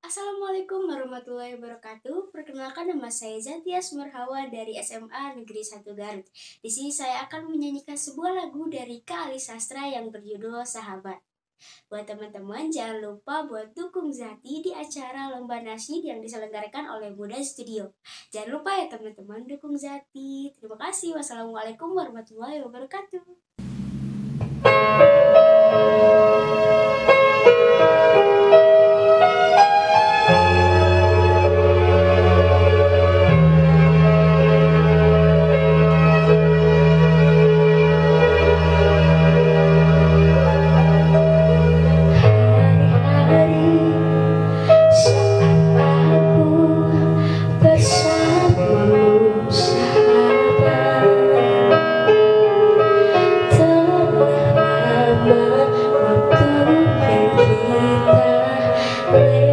Assalamualaikum warahmatullahi wabarakatuh. Perkenalkan, nama saya Zatia Sumarhawa dari SMA Negeri 1 Garut. Di sini saya akan menyanyikan sebuah lagu dari Kak Ali Sastra yang berjudul Sahabat. Buat teman-teman, jangan lupa buat dukung Zati di acara Lomba Nasyid yang diselenggarakan oleh Muda Studio. Jangan lupa ya teman-teman, dukung Zati. Terima kasih. Wassalamualaikum warahmatullahi wabarakatuh. Waktu yang kita